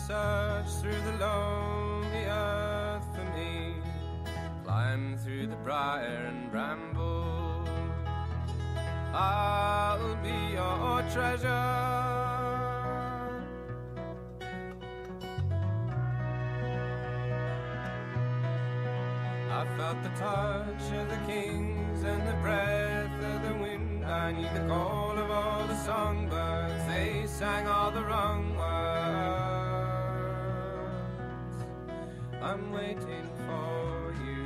search through the lonely earth for me. Climb through the briar and bramble, I'll be your treasure. I felt the touch of the kings and the breath of the wind. I knew the call of all the songbirds, they sang all the wrong words. I'm waiting for you,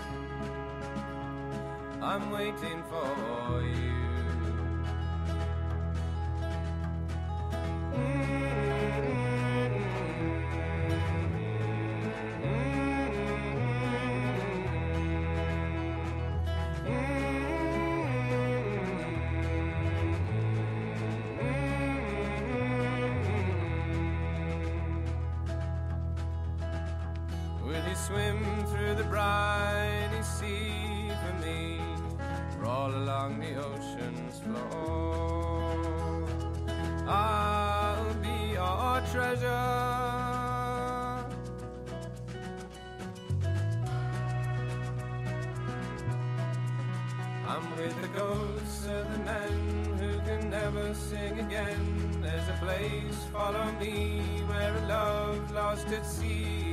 I'm waiting for you. Swim through the briny sea for me, roll along the ocean's floor. I'll be your treasure. I'm with the ghosts of the men who can never sing again. There's a place, follow me, where a love lost at sea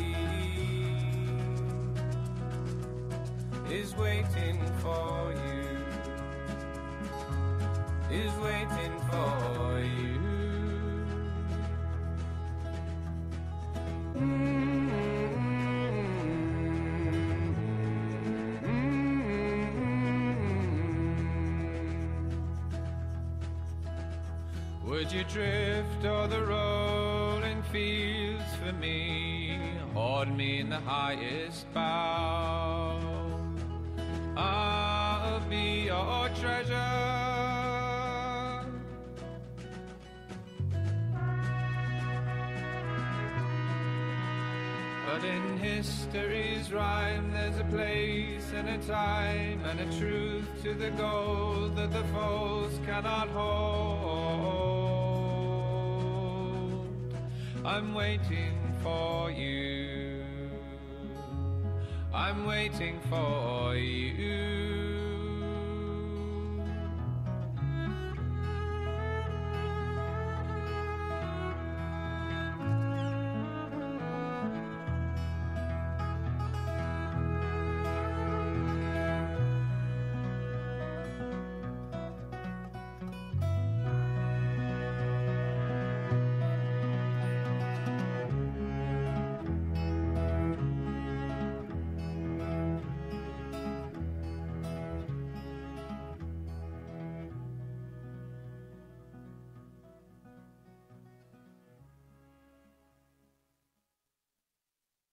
is waiting for you, is waiting for you. Would you drift o'er the rolling fields for me, hoard me in the highest bough? I'll be your treasure. But in history's rhyme there's a place and a time and a truth to the gold that the foes cannot hold. I'm waiting for you, I'm waiting for you.